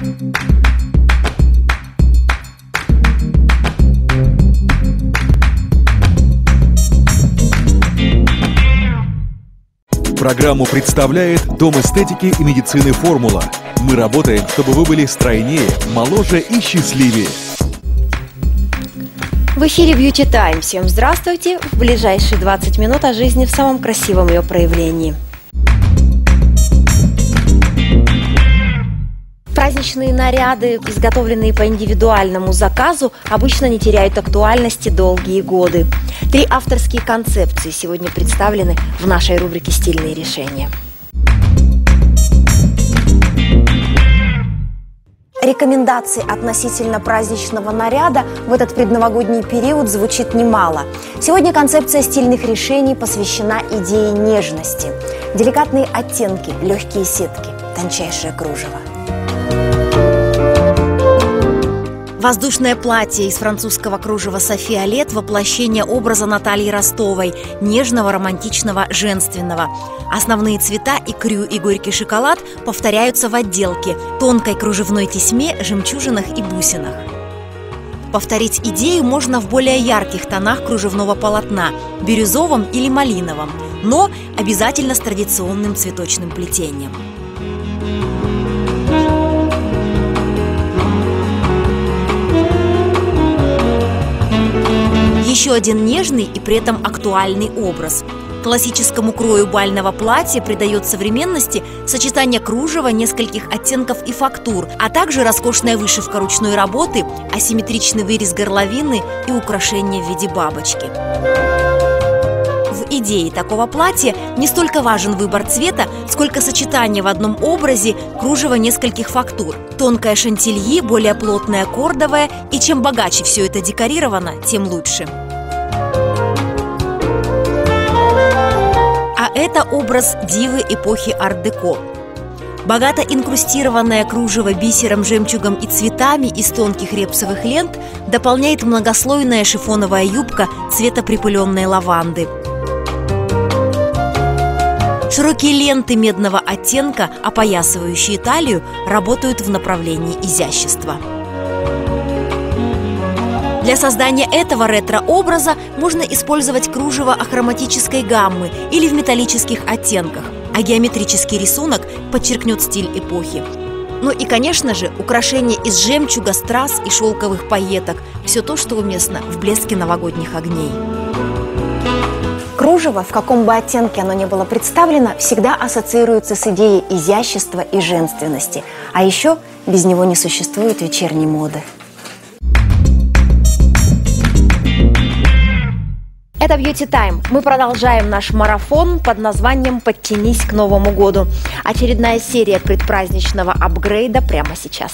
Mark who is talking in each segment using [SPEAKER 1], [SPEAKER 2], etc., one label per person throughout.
[SPEAKER 1] Программу представляет Дом эстетики и медицины «Формула». Мы работаем, чтобы вы были стройнее, моложе и счастливее.
[SPEAKER 2] В эфире Beauty Time. Всем здравствуйте. В ближайшие 20 минут о жизни в самом красивом ее проявлении. Праздничные наряды, изготовленные по индивидуальному заказу, обычно не теряют актуальности долгие годы. 3 авторские концепции сегодня представлены в нашей рубрике «Стильные решения». Рекомендаций относительно праздничного наряда в этот предновогодний период звучит немало. Сегодня концепция стильных решений посвящена идее нежности. Деликатные оттенки, легкие сетки, тончайшее кружево. Воздушное платье из французского кружева Софи Алет – воплощение образа Натальи Ростовой, нежного, романтичного, женственного. Основные цвета – икрю и горький шоколад – повторяются в отделке, тонкой кружевной тесьме, жемчужинах и бусинах. Повторить идею можно в более ярких тонах кружевного полотна – бирюзовом или малиновом, но обязательно с традиционным цветочным плетением. Еще один нежный и при этом актуальный образ. Классическому крою бального платья придает современности сочетание кружева, нескольких оттенков и фактур, а также роскошная вышивка ручной работы, асимметричный вырез горловины и украшения в виде бабочки. В идее такого платья не столько важен выбор цвета, сколько сочетание в одном образе кружева нескольких фактур. Тонкое шантильи, более плотное кордовое, и чем богаче все это декорировано, тем лучше. А это образ дивы эпохи арт-деко. Богато инкрустированное кружево бисером, жемчугом и цветами из тонких репсовых лент дополняет многослойная шифоновая юбка цвета припыленной лаванды. Широкие ленты медного оттенка, опоясывающие талию, работают в направлении изящества. Для создания этого ретро-образа можно использовать кружево ахроматической гаммы или в металлических оттенках, а геометрический рисунок подчеркнет стиль эпохи. Ну и, конечно же, украшения из жемчуга, страз и шелковых пайеток – все то, что уместно в блеске новогодних огней. Кружево, в каком бы оттенке оно ни было представлено, всегда ассоциируется с идеей изящества и женственности. А еще без него не существует вечерней моды. Это Beauty Time. Мы продолжаем наш марафон под названием «Подтянись к Новому году». Очередная серия предпраздничного апгрейда прямо сейчас.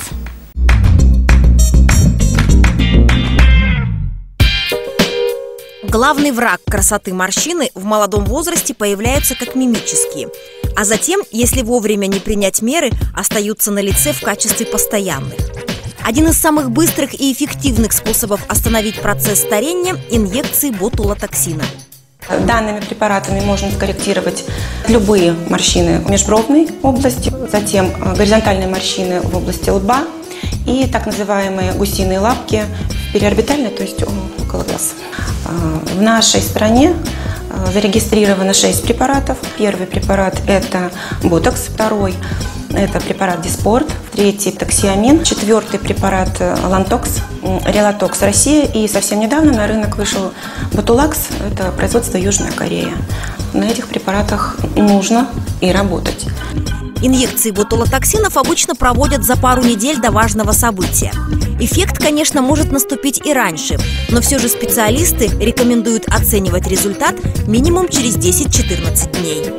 [SPEAKER 2] Главный враг красоты морщины в молодом возрасте появляются как мимические, а затем, если вовремя не принять меры, остаются на лице в качестве постоянных. Один из самых быстрых и эффективных способов остановить процесс старения – инъекции ботулотоксина.
[SPEAKER 3] Данными препаратами можно скорректировать любые морщины в межбровной области, затем горизонтальные морщины в области лба и так называемые гусиные лапки в периорбитальной, то есть около глаз. В нашей стране зарегистрировано 6 препаратов. Первый препарат – это ботокс, второй – это препарат Диспорт, третий – Токсиамин, четвертый препарат Лантокс, Релатокс Россия, и совсем недавно на рынок вышел Ботулакс, это производство Южная Корея. На этих препаратах нужно и работать.
[SPEAKER 2] Инъекции ботулотоксинов обычно проводят за пару недель до важного события. Эффект, конечно, может наступить и раньше, но все же специалисты рекомендуют оценивать результат минимум через 10-14 дней.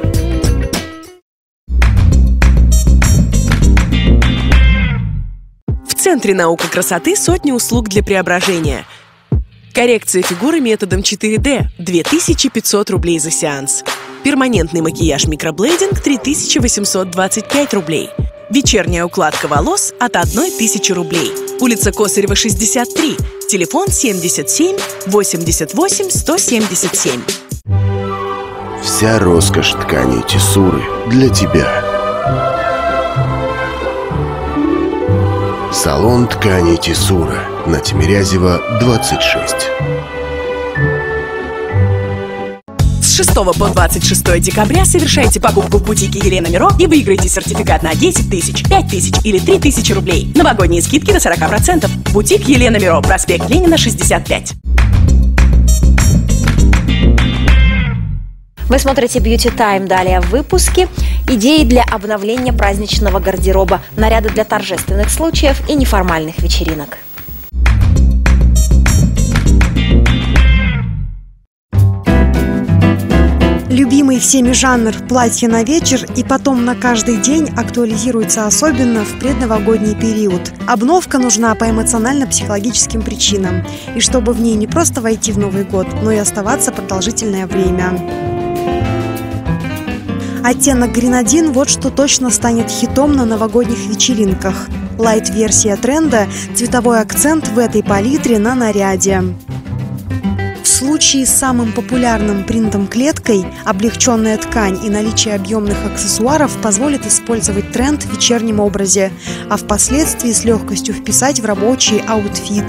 [SPEAKER 4] В Центре наук и красоты сотни услуг для преображения. Коррекция фигуры методом 4D – 2500 рублей за сеанс. Перманентный макияж микроблейдинг – 3825 рублей. Вечерняя укладка волос от 1000 рублей. Улица Косарева, 63. Телефон 77 88 177.
[SPEAKER 5] Вся роскошь тканей Тесуры для тебя. Салон тканей Тесура на Тимирязева, 26.
[SPEAKER 4] С 6 по 26 декабря совершайте покупку в бутике Елена Миро и выиграйте сертификат на 10 тысяч, 5 тысяч или 3 тысячи рублей. Новогодние скидки до 40%. Бутик Елена Миро, проспект Ленина, 65.
[SPEAKER 2] Вы смотрите Beauty Time. Далее в выпуске идеи для обновления праздничного гардероба, наряды для торжественных случаев и неформальных вечеринок.
[SPEAKER 6] Любимый всеми жанр «платье на вечер» и потом на каждый день актуализируется особенно в предновогодний период. Обновка нужна по эмоционально-психологическим причинам. И чтобы в ней не просто войти в Новый год, но и оставаться продолжительное время. Оттенок гренадин – вот что точно станет хитом на новогодних вечеринках. Лайт-версия тренда – цветовой акцент в этой палитре на наряде. В случае с самым популярным принтом клеткой облегченная ткань и наличие объемных аксессуаров позволит использовать тренд в вечернем образе, а впоследствии с легкостью вписать в рабочий аутфит.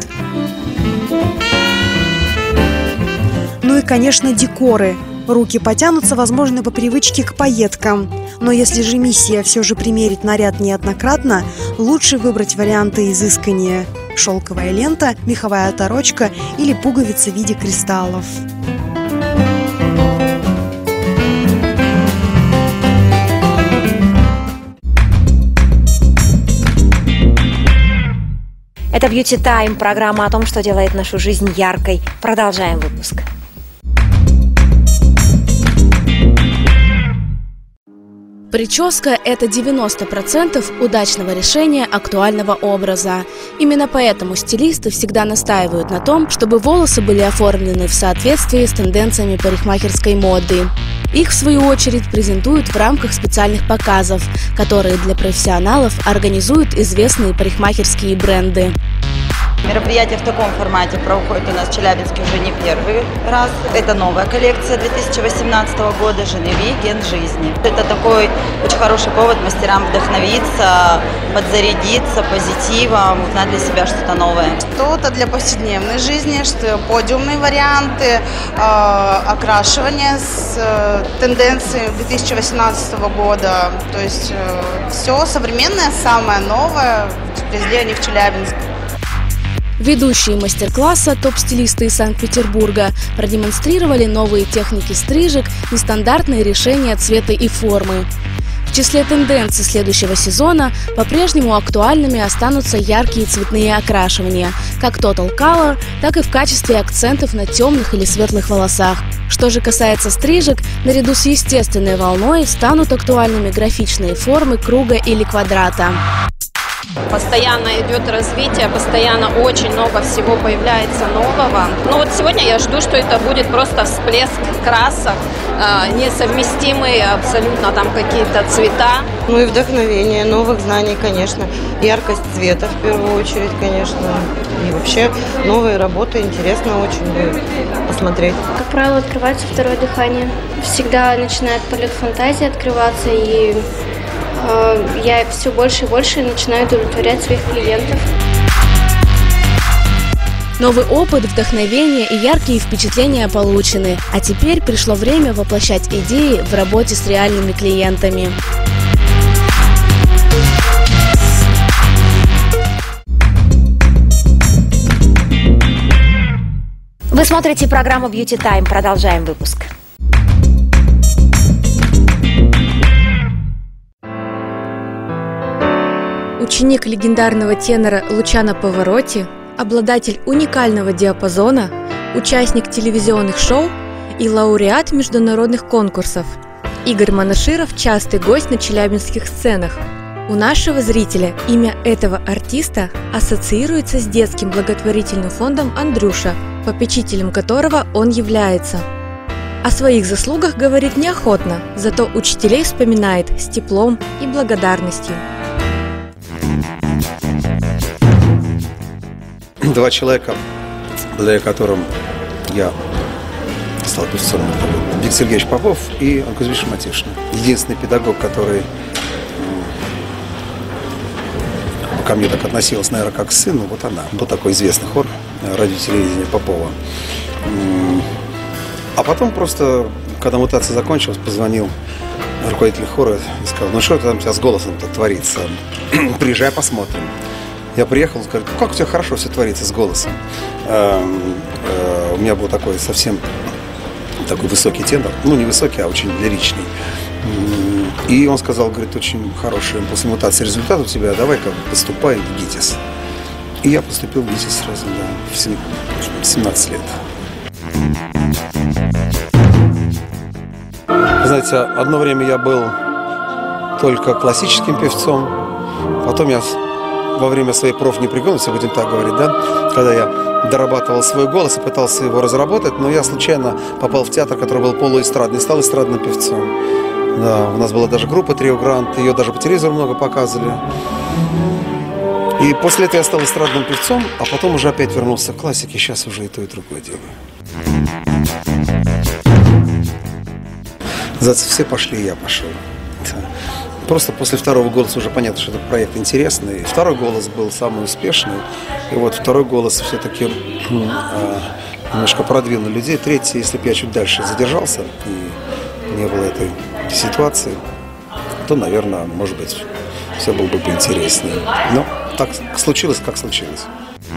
[SPEAKER 6] Ну и, конечно, декоры. Руки потянутся, возможно, по привычке к пайеткам. Но если же миссия все же примерить наряд неоднократно, лучше выбрать варианты изысканнее. Шелковая лента, меховая оторочка или пуговицы в виде кристаллов.
[SPEAKER 2] Это Beauty Time, программа о том, что делает нашу жизнь яркой. Продолжаем выпуск.
[SPEAKER 7] Прическа – это 90% удачного решения актуального образа. Именно поэтому стилисты всегда настаивают на том, чтобы волосы были оформлены в соответствии с тенденциями парикмахерской моды. Их, в свою очередь, презентуют в рамках специальных показов, которые для профессионалов организуют известные парикмахерские бренды.
[SPEAKER 8] Мероприятие в таком формате проходит у нас в Челябинске уже не первый раз. Это новая коллекция 2018 года «Женеви. Ген жизни». Это такой очень хороший повод мастерам вдохновиться, подзарядиться позитивом, узнать для себя что-то новое.
[SPEAKER 9] Что-то для повседневной жизни, что подиумные варианты, окрашивание с тенденцией 2018 года. То есть все современное, самое новое привезли они в Челябинск.
[SPEAKER 7] Ведущие мастер-класса, топ-стилисты из Санкт-Петербурга, продемонстрировали новые техники стрижек, нестандартные решения цвета и формы. В числе тенденций следующего сезона по-прежнему актуальными останутся яркие цветные окрашивания, как Total Color, так и в качестве акцентов на темных или светлых волосах. Что же касается стрижек, наряду с естественной волной станут актуальными графичные формы круга или квадрата.
[SPEAKER 10] Постоянно идет развитие, постоянно очень много всего появляется нового. Но вот сегодня я жду, что это будет просто всплеск красок, несовместимые абсолютно там какие-то цвета.
[SPEAKER 11] Ну и вдохновение, новых знаний, конечно, яркость цвета в первую очередь, конечно. И вообще новые работы, интересно очень будет посмотреть.
[SPEAKER 12] Как правило, открывается второе дыхание. Всегда начинает полет фантазии открываться, и я все больше и больше начинаю удовлетворять своих клиентов.
[SPEAKER 7] Новый опыт, вдохновение и яркие впечатления получены. А теперь пришло время воплощать идеи в работе с реальными клиентами.
[SPEAKER 2] Вы смотрите программу Beauty Time. Продолжаем выпуск.
[SPEAKER 13] Ученик легендарного тенора Лучано Паваротти, обладатель уникального диапазона, участник телевизионных шоу и лауреат международных конкурсов. Игорь Монаширов – частый гость на челябинских сценах. У нашего зрителя имя этого артиста ассоциируется с детским благотворительным фондом «Андрюша», попечителем которого он является. О своих заслугах говорит неохотно, зато учителей вспоминает с теплом и благодарностью.
[SPEAKER 14] Два человека, благодаря которым я стал профессором. Виктор Сергеевич Попов и Анна Кузьмич Матишина. Единственный педагог, который ко мне так относилась, наверное, как к сыну, вот она. Был такой известный хор радио телевидения Попова. А потом просто, когда мутация закончилась, позвонил руководитель хора и сказал: ну что там у тебя с голосом-то творится? Приезжай, посмотрим. Я приехал, сказал: как у тебя хорошо все творится с голосом. У меня был такой совсем такой высокий тенор, ну не высокий, а очень лиричный. И он сказал, говорит, очень хороший после мутации результат у тебя, давай-ка поступай в ГИТИС. И я поступил в ГИТИС сразу, да, в 17 лет. Знаете, одно время я был только классическим певцом, потом я во время своей профнепригодности, будем так говорить, да, когда я дорабатывал свой голос и пытался его разработать, но я случайно попал в театр, который был полуэстрадный, стал эстрадным певцом. Да, у нас была даже группа «Трио Грант», ее даже по телевизору много показывали. И после этого я стал эстрадным певцом, а потом уже опять вернулся к классике, сейчас уже и то, и другое делаю. Знаете, все пошли, и я пошел. Просто после второго голоса уже понятно, что этот проект интересный. Второй голос был самый успешный. И вот второй голос все-таки немножко продвинул людей. Третий, если бы я чуть дальше задержался и не было этой ситуации, то, наверное, может быть, все было бы поинтереснее. Но так случилось, как случилось.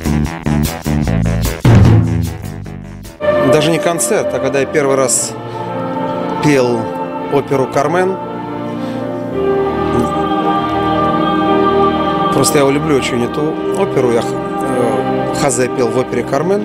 [SPEAKER 14] Даже не концерт, а когда я первый раз пел оперу «Кармен», просто я люблю очень эту оперу. Я Хозе пел в опере «Кармен».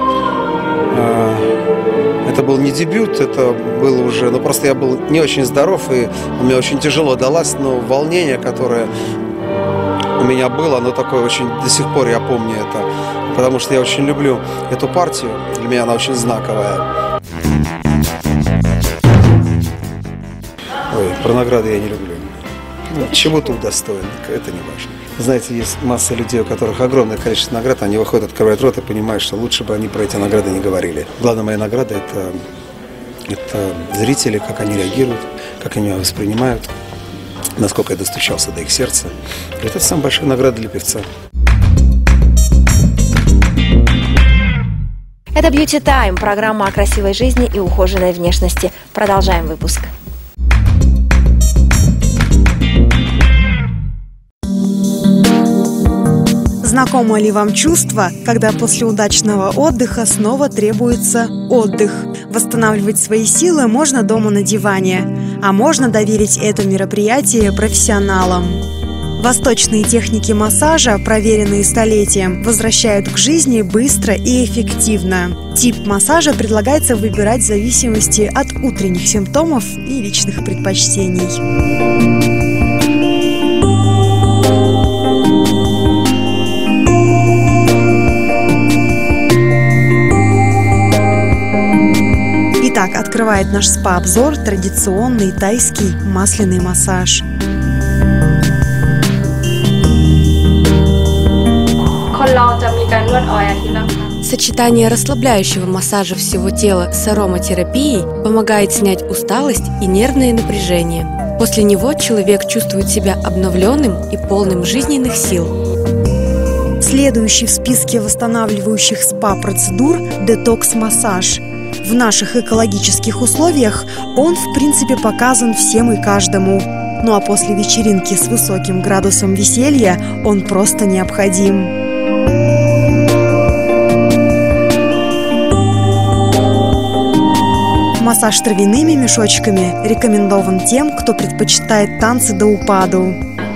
[SPEAKER 14] Это был не дебют, это было уже... Ну, просто я был не очень здоров, и мне очень тяжело далась, но волнение, которое у меня было, оно такое очень... До сих пор я помню это, потому что я очень люблю эту партию. Для меня она очень знаковая. Ой, про награды я не люблю. Чего ты удостоен, это не важно. Знаете, есть масса людей, у которых огромное количество наград, они выходят, открывают рот и понимают, что лучше бы они про эти награды не говорили. Главная моя награда – это зрители, как они реагируют, как они меня воспринимают, насколько я достучался до их сердца. Это самая большая награда для певца.
[SPEAKER 2] Это Beauty Time, программа о красивой жизни и ухоженной внешности. Продолжаем выпуск.
[SPEAKER 6] Знакомо ли вам чувство, когда после удачного отдыха снова требуется отдых? Восстанавливать свои силы можно дома на диване, а можно доверить это мероприятие профессионалам. Восточные техники массажа, проверенные столетием, возвращают к жизни быстро и эффективно. Тип массажа предлагается выбирать в зависимости от утренних симптомов и личных предпочтений. Итак, открывает наш спа-обзор традиционный тайский масляный массаж.
[SPEAKER 13] Сочетание расслабляющего массажа всего тела с ароматерапией помогает снять усталость и нервное напряжение. После него человек чувствует себя обновленным и полным жизненных сил.
[SPEAKER 6] Следующий в списке восстанавливающих спа-процедур – детокс-массаж. В наших экологических условиях он, в принципе, показан всем и каждому. Ну а после вечеринки с высоким градусом веселья он просто необходим. Массаж травяными мешочками рекомендован тем, кто предпочитает танцы до упаду.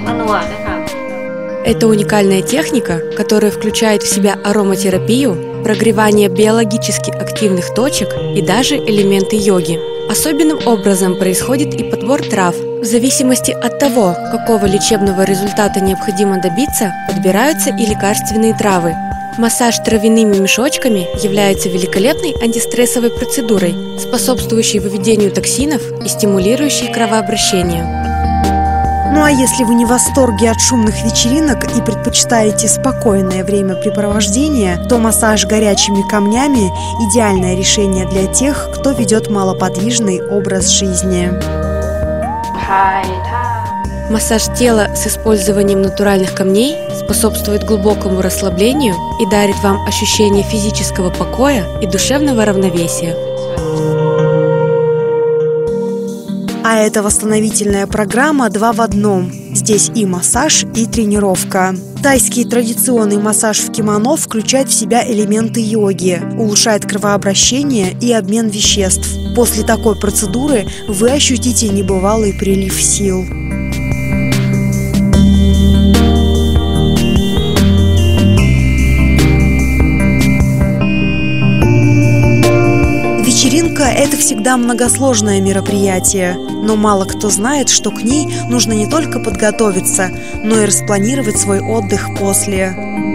[SPEAKER 13] Это уникальная техника, которая включает в себя ароматерапию, прогревание биологически активных точек и даже элементы йоги. Особенным образом происходит и подбор трав. В зависимости от того, какого лечебного результата необходимо добиться, подбираются и лекарственные травы. Массаж травяными мешочками является великолепной антистрессовой процедурой, способствующей выведению токсинов и стимулирующей кровообращение.
[SPEAKER 6] Ну а если вы не в восторге от шумных вечеринок и предпочитаете спокойное времяпрепровождение, то массаж горячими камнями – идеальное решение для тех, кто ведет малоподвижный образ жизни.
[SPEAKER 13] Массаж тела с использованием натуральных камней способствует глубокому расслаблению и дарит вам ощущение физического покоя и душевного равновесия.
[SPEAKER 6] А это восстановительная программа 2 в 1. Здесь и массаж, и тренировка. Тайский традиционный массаж в кимоно включает в себя элементы йоги, улучшает кровообращение и обмен веществ. После такой процедуры вы ощутите небывалый прилив сил. Вечеринка – это всегда многосложное мероприятие, но мало кто знает, что к ней нужно не только подготовиться, но и распланировать свой отдых после.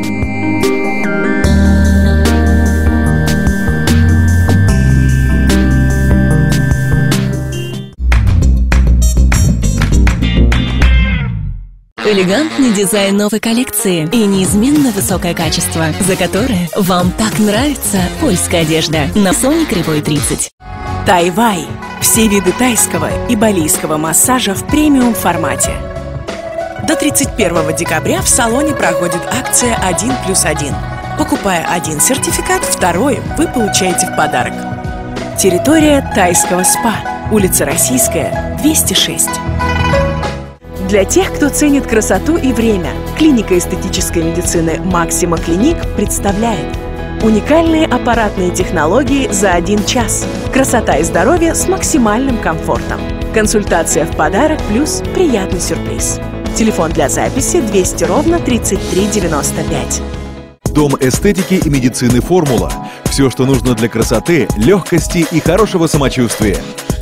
[SPEAKER 15] Элегантный дизайн новой коллекции и неизменно высокое качество, за которое вам так нравится польская одежда на Соне Кривой 30.
[SPEAKER 4] Тайвай. Все виды тайского и балийского массажа в премиум формате. До 31 декабря в салоне проходит акция 1+1. Покупая один сертификат, второй вы получаете в подарок. Территория тайского спа. Улица Российская, 206. Для тех, кто ценит красоту и время, клиника эстетической медицины «Максима Клиник» представляет уникальные аппаратные технологии за 1 час. Красота и здоровье с максимальным комфортом. Консультация в подарок плюс приятный сюрприз. Телефон для записи 200 ровно 3395.
[SPEAKER 1] Дом эстетики и медицины «Формула». Все, что нужно для красоты, легкости и хорошего самочувствия.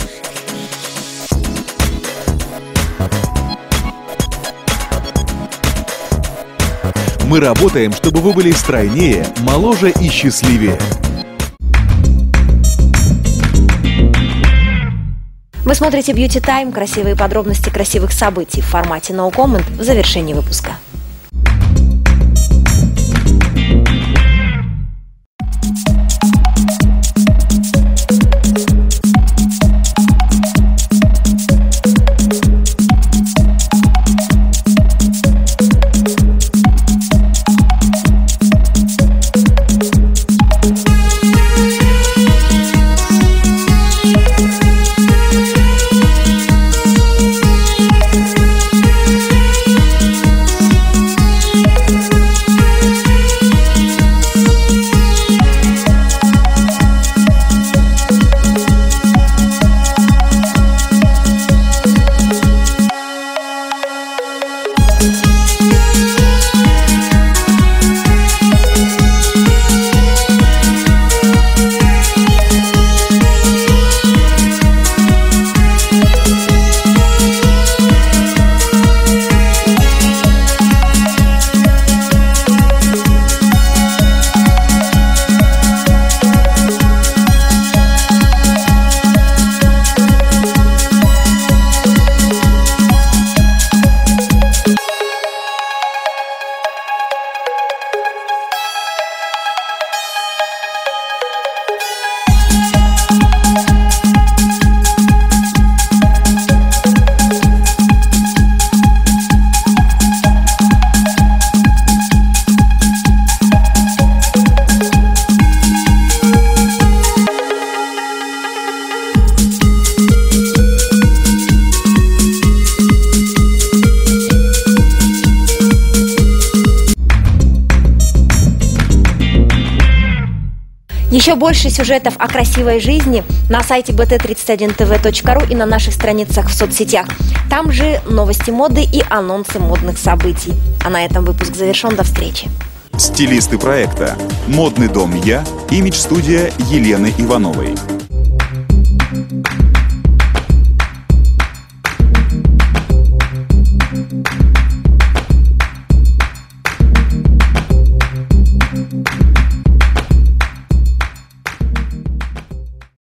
[SPEAKER 1] Мы работаем, чтобы вы были стройнее, моложе и счастливее.
[SPEAKER 2] Вы смотрите Beauty Time. Красивые подробности красивых событий в формате No Comment в завершении выпуска. Еще больше сюжетов о красивой жизни на сайте bt31tv.ru и на наших страницах в соцсетях. Там же новости моды и анонсы модных событий. А на этом выпуск завершен. До встречи.
[SPEAKER 16] Стилисты проекта. Модный дом «Я», имидж-студия Елены Ивановой.